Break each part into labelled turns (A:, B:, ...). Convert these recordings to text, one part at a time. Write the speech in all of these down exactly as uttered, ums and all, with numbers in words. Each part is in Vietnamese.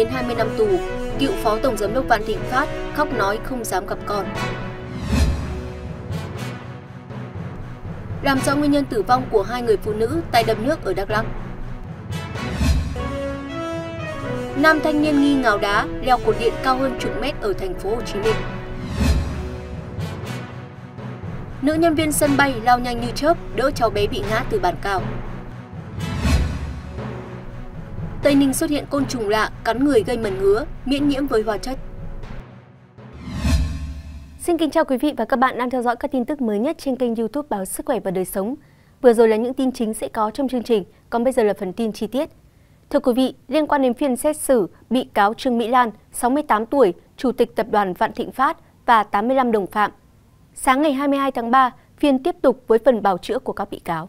A: đến hai mươi năm tù, cựu Phó Tổng Giám đốc Vạn Thịnh Phát khóc nói không dám gặp con. Làm rõ nguyên nhân tử vong của hai người phụ nữ tại đập nước ở Đắk Lắk. Nam thanh niên nghi ngáo đá leo cột điện cao hơn chục mét ở thành phố Hồ Chí Minh. Nữ nhân viên sân bay lao nhanh như chớp đỡ cháu bé bị ngã từ bàn cao. Tây Ninh xuất hiện côn trùng lạ cắn người gây mẩn ngứa, miễn nhiễm với hóa chất.
B: Xin kính chào quý vị và các bạn đang theo dõi các tin tức mới nhất trên kênh YouTube Báo Sức khỏe và Đời sống. Vừa rồi là những tin chính sẽ có trong chương trình, còn bây giờ là phần tin chi tiết. Thưa quý vị, liên quan đến phiên xét xử bị cáo Trương Mỹ Lan, sáu mươi tám tuổi, chủ tịch tập đoàn Vạn Thịnh Phát và tám mươi lăm đồng phạm. Sáng ngày hai mươi hai tháng ba, phiên tiếp tục với phần bào chữa của các bị cáo.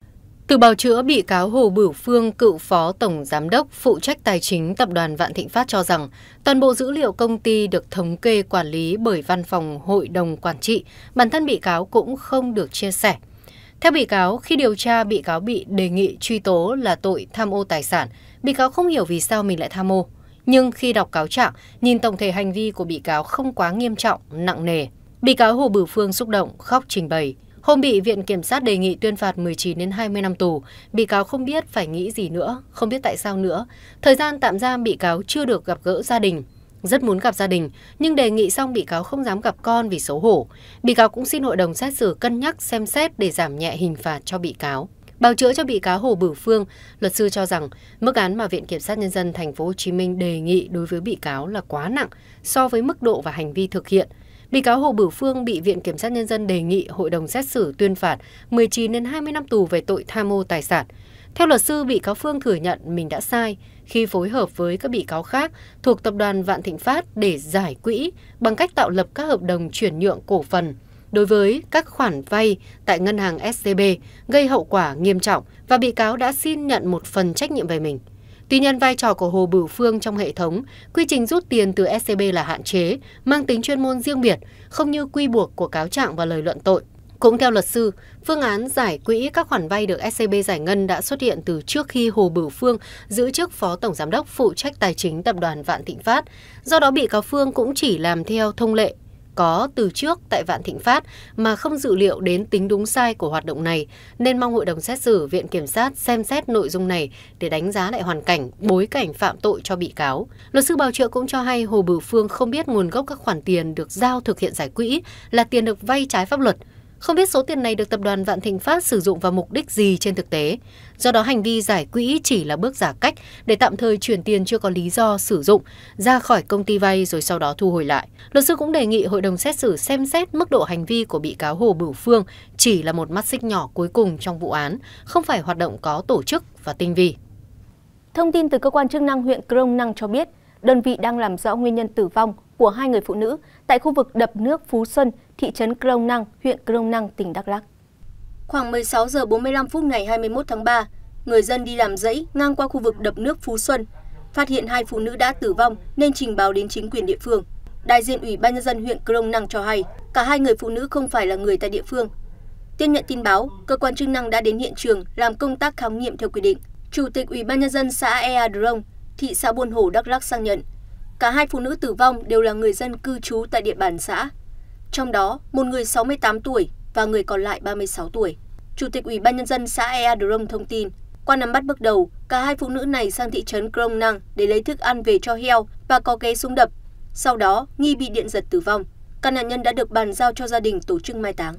C: Từ bào chữa, bị cáo Hồ Bửu Phương, cựu Phó Tổng Giám đốc phụ trách tài chính tập đoàn Vạn Thịnh Phát cho rằng toàn bộ dữ liệu công ty được thống kê quản lý bởi văn phòng hội đồng quản trị, bản thân bị cáo cũng không được chia sẻ. Theo bị cáo, khi điều tra, bị cáo bị đề nghị truy tố là tội tham ô tài sản. Bị cáo không hiểu vì sao mình lại tham ô. Nhưng khi đọc cáo trạng, nhìn tổng thể hành vi của bị cáo không quá nghiêm trọng, nặng nề. Bị cáo Hồ Bửu Phương xúc động, khóc trình bày. Hôm bị Viện Kiểm sát đề nghị tuyên phạt mười chín đến hai mươi năm tù, bị cáo không biết phải nghĩ gì nữa, không biết tại sao nữa. Thời gian tạm giam bị cáo chưa được gặp gỡ gia đình. Rất muốn gặp gia đình, nhưng đề nghị xong bị cáo không dám gặp con vì xấu hổ. Bị cáo cũng xin hội đồng xét xử cân nhắc xem xét để giảm nhẹ hình phạt cho bị cáo. Bào chữa cho bị cáo Hồ Bửu Phương, luật sư cho rằng mức án mà Viện Kiểm sát Nhân dân Thành phố Hồ Chí Minh đề nghị đối với bị cáo là quá nặng so với mức độ và hành vi thực hiện. Bị cáo Hồ Bửu Phương bị Viện Kiểm sát Nhân dân đề nghị hội đồng xét xử tuyên phạt mười chín đến hai mươi năm tù về tội tham ô tài sản. Theo luật sư, bị cáo Phương thừa nhận mình đã sai khi phối hợp với các bị cáo khác thuộc tập đoàn Vạn Thịnh Phát để giải quỹ bằng cách tạo lập các hợp đồng chuyển nhượng cổ phần đối với các khoản vay tại ngân hàng ét xê bê gây hậu quả nghiêm trọng và bị cáo đã xin nhận một phần trách nhiệm về mình. Tuy nhiên, vai trò của Hồ Bửu Phương trong hệ thống, quy trình rút tiền từ ét xê bê là hạn chế, mang tính chuyên môn riêng biệt, không như quy buộc của cáo trạng và lời luận tội. Cũng theo luật sư, phương án giải quỹ các khoản vay được ét xê bê giải ngân đã xuất hiện từ trước khi Hồ Bửu Phương giữ chức Phó Tổng Giám đốc phụ trách tài chính tập đoàn Vạn Thịnh Phát. Do đó, bị cáo Phương cũng chỉ làm theo thông lệ có từ trước tại Vạn Thịnh Phát mà không dự liệu đến tính đúng sai của hoạt động này, nên mong hội đồng xét xử Viện Kiểm sát xem xét nội dung này để đánh giá lại hoàn cảnh, bối cảnh phạm tội cho bị cáo. Luật sư bào chữa cũng cho hay Hồ Bửu Phương không biết nguồn gốc các khoản tiền được giao thực hiện giải quỹ là tiền được vay trái pháp luật. Không biết số tiền này được tập đoàn Vạn Thịnh Phát sử dụng vào mục đích gì trên thực tế. Do đó hành vi giải quỹ chỉ là bước giả cách để tạm thời chuyển tiền chưa có lý do sử dụng ra khỏi công ty vay rồi sau đó thu hồi lại. Luật sư cũng đề nghị hội đồng xét xử xem xét mức độ hành vi của bị cáo Hồ Bửu Phương chỉ là một mắt xích nhỏ cuối cùng trong vụ án, không phải hoạt động có tổ chức và tinh vi.
B: Thông tin từ cơ quan chức năng huyện Crong Năng cho biết, đơn vị đang làm rõ nguyên nhân tử vong của hai người phụ nữ tại khu vực đập nước Phú Xuân, thị trấn Crong Năng, huyện Crong Năng, tỉnh Đắk Lắk.
A: Khoảng mười sáu giờ bốn mươi lăm phút ngày hai mươi mốt tháng ba, người dân đi làm rẫy ngang qua khu vực đập nước Phú Xuân, phát hiện hai phụ nữ đã tử vong nên trình báo đến chính quyền địa phương. Đại diện Ủy ban Nhân dân huyện Crong Năng cho hay, cả hai người phụ nữ không phải là người tại địa phương. Tiếp nhận tin báo, cơ quan chức năng đã đến hiện trường làm công tác khám nghiệm theo quy định. Chủ tịch Ủy ban Nhân dân xã Ea Drong, thị xã Buôn Hổ, Đắk Lắk xác nhận, cả hai phụ nữ tử vong đều là người dân cư trú tại địa bàn xã. Trong đó, một người sáu mươi tám tuổi và người còn lại ba mươi sáu tuổi. Chủ tịch Ủy ban Nhân dân xã Ea Drong thông tin, qua nắm bắt bước đầu, cả hai phụ nữ này sang thị trấn Crong Năng để lấy thức ăn về cho heo và có ghé xuống đập. Sau đó, nghi bị điện giật tử vong. Các nạn nhân đã được bàn giao cho gia đình tổ chức mai táng.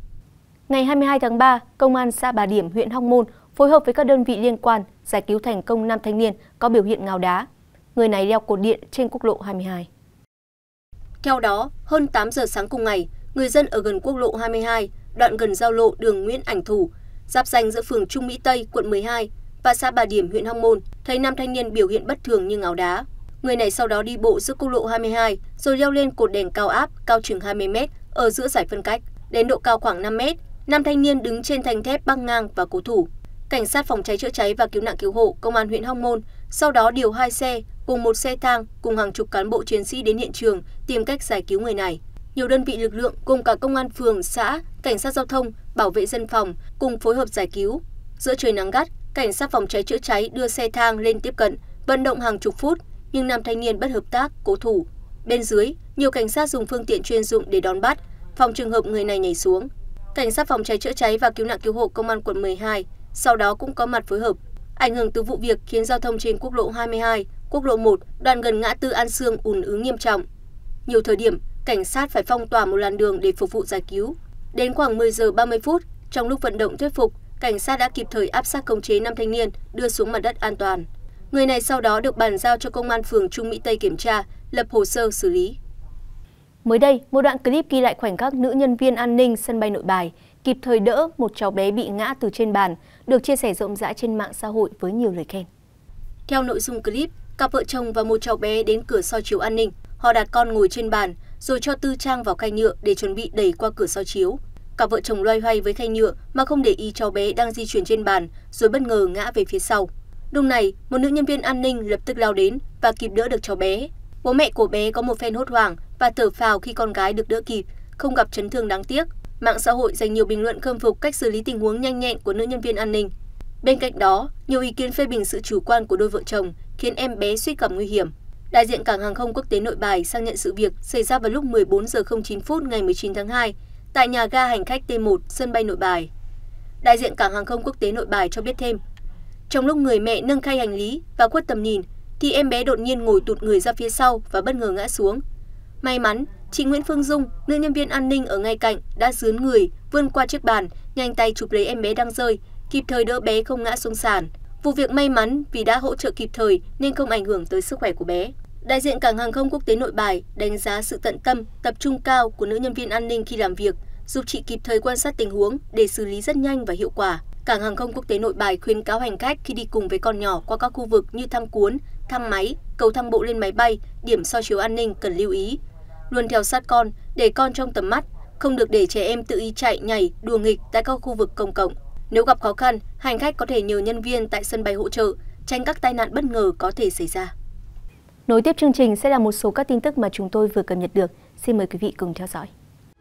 B: Ngày hai mươi hai tháng ba, Công an xã Bà Điểm, huyện Hóc Môn phối hợp với các đơn vị liên quan giải cứu thành công nam thanh niên có biểu hiện ngáo đá. Người này leo cột điện trên quốc lộ hai mươi hai.
A: Theo đó, hơn tám giờ sáng cùng ngày, người dân ở gần quốc lộ hai mươi hai, đoạn gần giao lộ đường Nguyễn Ảnh Thủ, giáp ranh giữa phường Trung Mỹ Tây, quận mười hai và xã Bà Điểm, huyện Hóc Môn, thấy nam thanh niên biểu hiện bất thường như ngáo đá. Người này sau đó đi bộ giữa quốc lộ hai mươi hai rồi leo lên cột đèn cao áp cao chừng hai mươi mét ở giữa giải phân cách. Đến độ cao khoảng năm mét, nam thanh niên đứng trên thanh thép băng ngang và cố thủ. Cảnh sát phòng cháy chữa cháy và cứu nạn cứu hộ công an huyện Hóc Môn sau đó điều hai xe cùng một xe thang cùng hàng chục cán bộ chiến sĩ đến hiện trường tìm cách giải cứu người này. Nhiều đơn vị lực lượng gồm cả công an phường, xã, cảnh sát giao thông, bảo vệ dân phòng cùng phối hợp giải cứu. Giữa trời nắng gắt, cảnh sát phòng cháy chữa cháy đưa xe thang lên tiếp cận, vận động hàng chục phút, nhưng nam thanh niên bất hợp tác, cố thủ. Bên dưới, nhiều cảnh sát dùng phương tiện chuyên dụng để đón bắt, phòng trường hợp người này nhảy xuống. Cảnh sát phòng cháy chữa cháy và cứu nạn cứu hộ công an quận mười hai sau đó cũng có mặt phối hợp. Ảnh hưởng từ vụ việc khiến giao thông trên quốc lộ hai mươi hai, quốc lộ một đoạn gần ngã tư An Sương ùn ứ nghiêm trọng. Nhiều thời điểm, cảnh sát phải phong tỏa một làn đường để phục vụ giải cứu. Đến khoảng mười giờ ba mươi phút, trong lúc vận động thuyết phục, cảnh sát đã kịp thời áp sát khống chế nam thanh niên đưa xuống mặt đất an toàn. Người này sau đó được bàn giao cho công an phường Trung Mỹ Tây kiểm tra, lập hồ sơ xử lý.
B: Mới đây, một đoạn clip ghi lại khoảnh khắc nữ nhân viên an ninh sân bay Nội Bài kịp thời đỡ một cháu bé bị ngã từ trên bàn, được chia sẻ rộng rãi trên mạng xã hội với nhiều lời khen.
A: Theo nội dung clip, cặp vợ chồng và một cháu bé đến cửa soi chiếu an ninh. Họ đặt con ngồi trên bàn, rồi cho tư trang vào khay nhựa để chuẩn bị đẩy qua cửa soi chiếu. Cặp vợ chồng loay hoay với khay nhựa mà không để ý cháu bé đang di chuyển trên bàn, rồi bất ngờ ngã về phía sau. Lúc này, một nữ nhân viên an ninh lập tức lao đến và kịp đỡ được cháu bé. Bố mẹ của bé có một phen hốt hoảng và thở phào khi con gái được đỡ kịp, không gặp chấn thương đáng tiếc. Mạng xã hội dành nhiều bình luận khâm phục cách xử lý tình huống nhanh nhẹn của nữ nhân viên an ninh. Bên cạnh đó, nhiều ý kiến phê bình sự chủ quan của đôi vợ chồng khiến em bé suýt gặp nguy hiểm. Đại diện cảng hàng không quốc tế Nội Bài xác nhận sự việc xảy ra vào lúc mười bốn giờ không chín phút ngày mười chín tháng hai tại nhà ga hành khách T một sân bay Nội Bài. Đại diện cảng hàng không quốc tế Nội Bài cho biết thêm, trong lúc người mẹ nâng khay hành lý và khuất tầm nhìn thì em bé đột nhiên ngồi tụt người ra phía sau và bất ngờ ngã xuống. May mắn, chị Nguyễn Phương Dung, nữ nhân viên an ninh ở ngay cạnh đã dướn người vươn qua chiếc bàn, nhanh tay chụp lấy em bé đang rơi, kịp thời đỡ bé không ngã xuống sàn. Vụ việc may mắn vì đã hỗ trợ kịp thời nên không ảnh hưởng tới sức khỏe của bé. Đại diện cảng hàng không quốc tế Nội Bài đánh giá sự tận tâm, tập trung cao của nữ nhân viên an ninh khi làm việc, giúp chị kịp thời quan sát tình huống để xử lý rất nhanh và hiệu quả. Cảng hàng không quốc tế Nội Bài khuyến cáo hành khách khi đi cùng với con nhỏ qua các khu vực như thang cuốn, thang máy, cầu thang bộ lên máy bay, điểm soi chiếu an ninh cần lưu ý. Luôn theo sát con, để con trong tầm mắt, không được để trẻ em tự ý chạy, nhảy, đùa nghịch tại các khu vực công cộng. Nếu gặp khó khăn, hành khách có thể nhờ nhân viên tại sân bay hỗ trợ, tránh các tai nạn bất ngờ có thể xảy ra.
B: Nối tiếp chương trình sẽ là một số các tin tức mà chúng tôi vừa cập nhật được. Xin mời quý vị cùng theo dõi.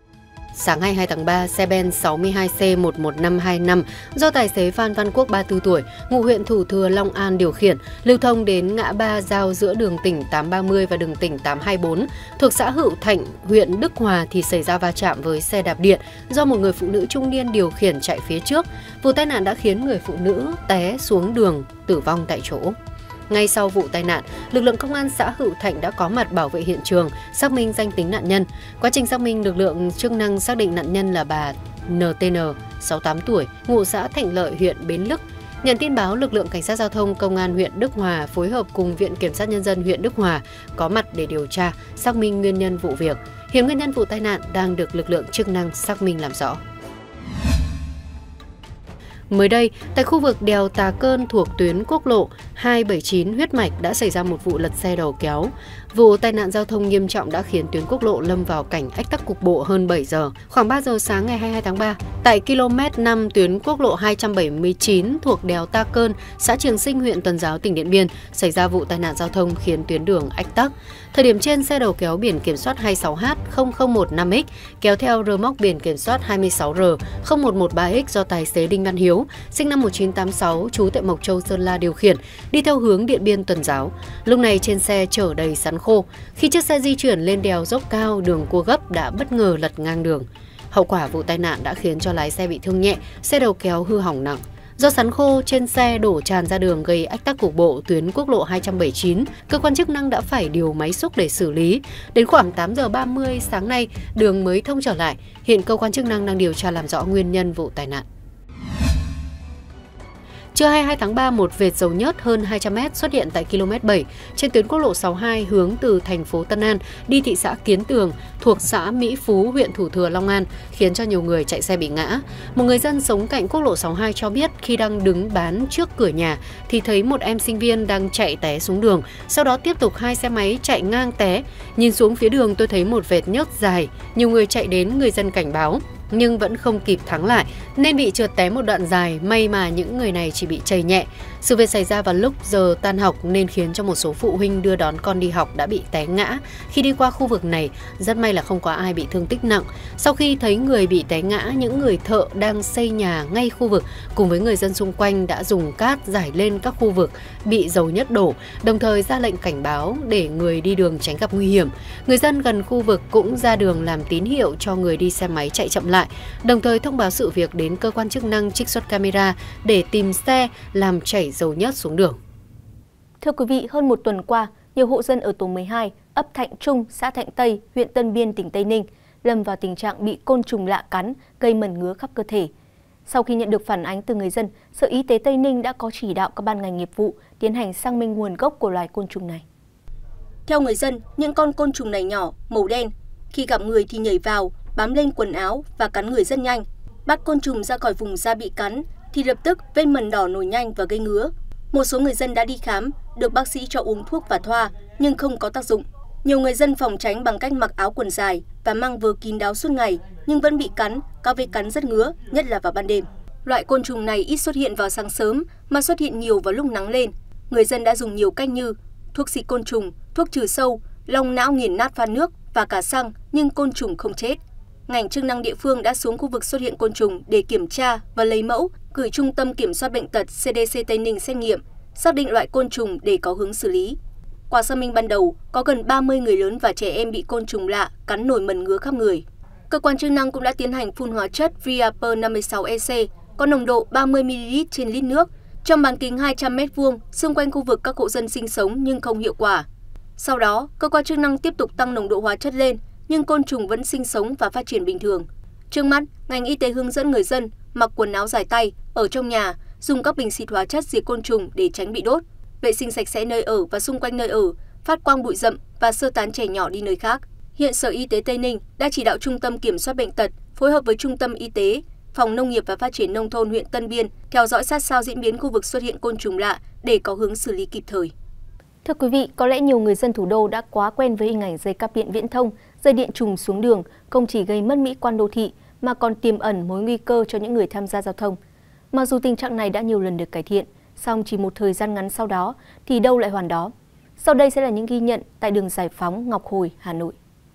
C: Sáng hai mươi hai tháng ba, xe Ben sáu mươi hai C một một năm hai năm do tài xế Phan Văn Quốc ba mươi tư tuổi, ngụ huyện Thủ Thừa, Long An điều khiển, lưu thông đến ngã ba giao giữa đường tỉnh tám ba mươi và đường tỉnh tám hai bốn thuộc xã Hữu Thạnh, huyện Đức Hòa thì xảy ra va chạm với xe đạp điện do một người phụ nữ trung niên điều khiển chạy phía trước. Vụ tai nạn đã khiến người phụ nữ té xuống đường, tử vong tại chỗ. Ngay sau vụ tai nạn, lực lượng công an xã Hữu Thạnh đã có mặt bảo vệ hiện trường, xác minh danh tính nạn nhân. Quá trình xác minh, lực lượng chức năng xác định nạn nhân là bà en tê en, sáu mươi tám tuổi, ngụ xã Thạnh Lợi, huyện Bến Lức. Nhận tin báo, lực lượng cảnh sát giao thông công an huyện Đức Hòa phối hợp cùng Viện Kiểm sát Nhân dân huyện Đức Hòa có mặt để điều tra, xác minh nguyên nhân vụ việc. Hiện nguyên nhân vụ tai nạn đang được lực lượng chức năng xác minh làm rõ. Mới đây, tại khu vực đèo Tà Cơn thuộc tuyến quốc lộ hai bảy chín huyết mạch đã xảy ra một vụ lật xe đầu kéo. Vụ tai nạn giao thông nghiêm trọng đã khiến tuyến quốc lộ lâm vào cảnh ách tắc cục bộ hơn bảy giờ. Khoảng ba giờ sáng ngày hai mươi hai tháng ba, tại km năm tuyến quốc lộ hai trăm bảy mươi chín thuộc đèo Ta Cơn, xã Trường Sinh, huyện Tuần Giáo, tỉnh Điện Biên, xảy ra vụ tai nạn giao thông khiến tuyến đường ách tắc. Thời điểm trên, xe đầu kéo biển kiểm soát hai mươi sáu H không không một năm X kéo theo rơ móc biển kiểm soát hai mươi sáu R không một một ba X do tài xế Đinh Văn Hiếu, sinh năm một nghìn chín trăm tám mươi sáu, trú tại Mộc Châu, Sơn La điều khiển, đi theo hướng Điện Biên, Tuần Giáo. Lúc này trên xe chở đầy sắn khô. Khi chiếc xe di chuyển lên đèo dốc cao, đường cua gấp đã bất ngờ lật ngang đường. Hậu quả vụ tai nạn đã khiến cho lái xe bị thương nhẹ, xe đầu kéo hư hỏng nặng. Do sắn khô trên xe đổ tràn ra đường gây ách tắc cục bộ tuyến quốc lộ hai trăm bảy mươi chín, cơ quan chức năng đã phải điều máy xúc để xử lý. Đến khoảng tám giờ ba mươi sáng nay, đường mới thông trở lại. Hiện cơ quan chức năng đang điều tra làm rõ nguyên nhân vụ tai nạn. Trưa hai mươi hai tháng ba, một vệt dầu nhớt hơn hai trăm mét xuất hiện tại km bảy trên tuyến quốc lộ sáu mươi hai hướng từ thành phố Tân An đi thị xã Kiến Tường thuộc xã Mỹ Phú, huyện Thủ Thừa, Long An, khiến cho nhiều người chạy xe bị ngã. Một người dân sống cạnh quốc lộ sáu mươi hai cho biết khi đang đứng bán trước cửa nhà thì thấy một em sinh viên đang chạy té xuống đường, sau đó tiếp tục hai xe máy chạy ngang té. Nhìn xuống phía đường tôi thấy một vệt nhớt dài, nhiều người chạy đến, người dân cảnh báo. nhưng vẫn không kịp thắng lại nên bị trượt té một đoạn dài, may mà những người này chỉ bị trầy nhẹ. Sự việc xảy ra vào lúc giờ tan học nên khiến cho một số phụ huynh đưa đón con đi học đã bị té ngã khi đi qua khu vực này. Rất may là không có ai bị thương tích nặng. Sau khi thấy người bị té ngã, những người thợ đang xây nhà ngay khu vực cùng với người dân xung quanh đã dùng cát rải lên các khu vực bị dầu nhất đổ, đồng thời ra lệnh cảnh báo để người đi đường tránh gặp nguy hiểm. Người dân gần khu vực cũng ra đường làm tín hiệu cho người đi xe máy chạy chậm lại, đồng thời thông báo sự việc đến cơ quan chức năng trích xuất camera để tìm xe làm chảy dầu nhất xuống đường.
B: Thưa quý vị, hơn một tuần qua, nhiều hộ dân ở tổ mười hai, ấp Thạnh Trung, xã Thạnh Tây, huyện Tân Biên, tỉnh Tây Ninh lâm vào tình trạng bị côn trùng lạ cắn, gây mẩn ngứa khắp cơ thể. Sau khi nhận được phản ánh từ người dân, Sở Y tế Tây Ninh đã có chỉ đạo các ban ngành nghiệp vụ tiến hành xác minh nguồn gốc của loài côn trùng này.
A: Theo người dân, những con côn trùng này nhỏ, màu đen, khi gặp người thì nhảy vào, bám lên quần áo và cắn người rất nhanh. Bắt côn trùng ra khỏi vùng da bị cắn thì lập tức vết mẩn đỏ nổi nhanh và gây ngứa. Một số người dân đã đi khám, được bác sĩ cho uống thuốc và thoa nhưng không có tác dụng. Nhiều người dân phòng tránh bằng cách mặc áo quần dài và mang vớ kín đáo suốt ngày nhưng vẫn bị cắn, các vết cắn rất ngứa, nhất là vào ban đêm. Loại côn trùng này ít xuất hiện vào sáng sớm mà xuất hiện nhiều vào lúc nắng lên. Người dân đã dùng nhiều cách như thuốc xịt côn trùng, thuốc trừ sâu, long não nghiền nát pha nước và cả xăng nhưng côn trùng không chết. Ngành chức năng địa phương đã xuống khu vực xuất hiện côn trùng để kiểm tra và lấy mẫu, gửi Trung tâm Kiểm soát Bệnh tật xê đê xê Tây Ninh xét nghiệm, xác định loại côn trùng để có hướng xử lý. Qua xác minh ban đầu, có gần ba mươi người lớn và trẻ em bị côn trùng lạ cắn nổi mẩn ngứa khắp người. Cơ quan chức năng cũng đã tiến hành phun hóa chất Viaper năm mươi sáu E C có nồng độ ba mươi mi-li-lít trên lít nước trong bán kính hai trăm mét vuông xung quanh khu vực các hộ dân sinh sống nhưng không hiệu quả. Sau đó, cơ quan chức năng tiếp tục tăng nồng độ hóa chất lên nhưng côn trùng vẫn sinh sống và phát triển bình thường. Trước mắt, ngành y tế hướng dẫn người dân mặc quần áo dài tay, ở trong nhà, dùng các bình xịt hóa chất diệt côn trùng để tránh bị đốt, vệ sinh sạch sẽ nơi ở và xung quanh nơi ở, phát quang bụi rậm và sơ tán trẻ nhỏ đi nơi khác. Hiện Sở Y tế Tây Ninh đã chỉ đạo Trung tâm Kiểm soát Bệnh tật phối hợp với Trung tâm Y tế, Phòng Nông nghiệp và Phát triển Nông thôn huyện Tân Biên theo dõi sát sao diễn biến khu vực xuất hiện côn trùng lạ để có hướng xử lý kịp thời.
B: Thưa quý vị, có lẽ nhiều người dân thủ đô đã quá quen với hình ảnh dây cáp điện viễn thông, dây điện trùng xuống đường, không chỉ gây mất mỹ quan đô thị mà còn tiềm ẩn mối nguy cơ cho những người tham gia giao thông. Mặc dù tình trạng này đã nhiều lần được cải thiện, song chỉ một thời gian ngắn sau đó thì đâu lại hoàn đó. Sau đây sẽ là những ghi nhận tại đường Giải Phóng, Ngọc Hồi, Hà Nội.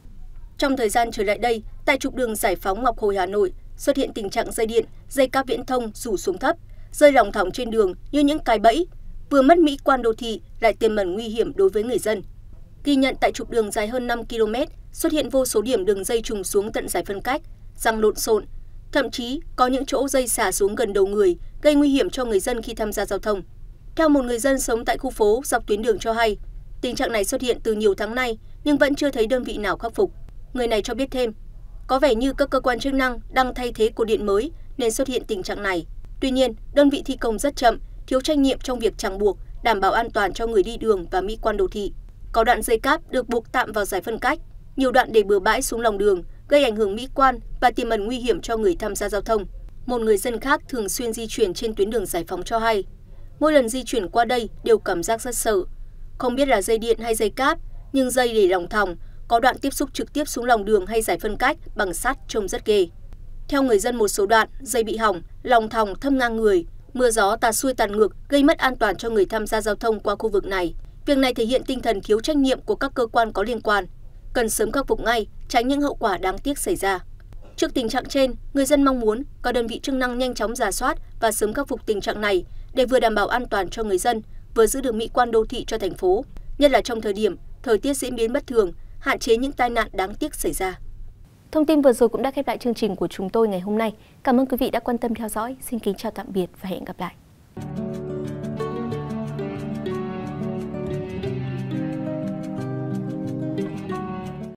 A: Trong thời gian trở lại đây, tại trục đường Giải Phóng, Ngọc Hồi, Hà Nội xuất hiện tình trạng dây điện, dây cáp viễn thông rủ xuống thấp, rơi lỏng thỏng trên đường như những cái bẫy, vừa mất mỹ quan đô thị lại tiềm ẩn nguy hiểm đối với người dân. Ghi nhận tại trục đường dài hơn năm ki lô mét, xuất hiện vô số điểm đường dây trùng xuống tận giải phân cách, răng lộn xộn, thậm chí có những chỗ dây xả xuống gần đầu người, gây nguy hiểm cho người dân khi tham gia giao thông. Theo một người dân sống tại khu phố dọc tuyến đường cho hay, tình trạng này xuất hiện từ nhiều tháng nay nhưng vẫn chưa thấy đơn vị nào khắc phục. Người này cho biết thêm, có vẻ như các cơ quan chức năng đang thay thế cột điện mới nên xuất hiện tình trạng này. Tuy nhiên, đơn vị thi công rất chậm, thiếu trách nhiệm trong việc ràng buộc, đảm bảo an toàn cho người đi đường và mỹ quan đô thị. Có đoạn dây cáp được buộc tạm vào giải phân cách, nhiều đoạn để bừa bãi xuống lòng đường, gây ảnh hưởng mỹ quan và tiềm ẩn nguy hiểm cho người tham gia giao thông. Một người dân khác thường xuyên di chuyển trên tuyến đường Giải Phóng cho hay, mỗi lần di chuyển qua đây đều cảm giác rất sợ. Không biết là dây điện hay dây cáp, nhưng dây để lòng thòng, có đoạn tiếp xúc trực tiếp xuống lòng đường hay giải phân cách bằng sắt trông rất ghê. Theo người dân, một số đoạn dây bị hỏng, lòng thòng thâm ngang người, mưa gió tạt xuôi tạt ngược gây mất an toàn cho người tham gia giao thông qua khu vực này. Việc này thể hiện tinh thần thiếu trách nhiệm của các cơ quan có liên quan, cần sớm khắc phục ngay, tránh những hậu quả đáng tiếc xảy ra. Trước tình trạng trên, người dân mong muốn các đơn vị chức năng nhanh chóng rà soát và sớm khắc phục tình trạng này để vừa đảm bảo an toàn cho người dân, vừa giữ được mỹ quan đô thị cho thành phố, nhất là trong thời điểm thời tiết diễn biến bất thường, hạn chế những tai nạn đáng tiếc xảy ra.
B: Thông tin vừa rồi cũng đã khép lại chương trình của chúng tôi ngày hôm nay. Cảm ơn quý vị đã quan tâm theo dõi. Xin kính chào tạm biệt và hẹn gặp lại.